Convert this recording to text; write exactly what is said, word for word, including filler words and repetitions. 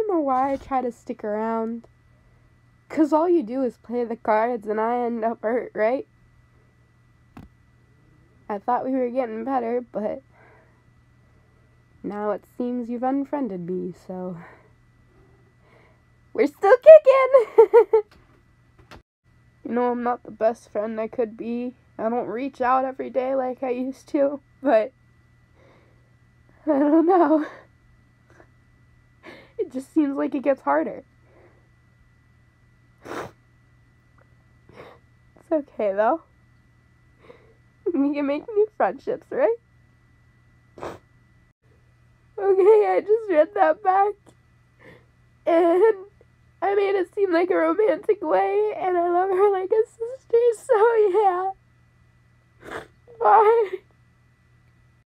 don't know why I try to stick around. Because all you do is play the cards and I end up hurt, right? I thought we were getting better, but now it seems you've unfriended me, so we're still kicking! You know, I'm not the best friend I could be. I don't reach out every day like I used to, but I don't know. It just seems like it gets harder. It's okay, though. We can make new friendships, right? Okay, I just read that back, and I made it seem like a romantic way, and I love her like a sister, so yeah. Bye.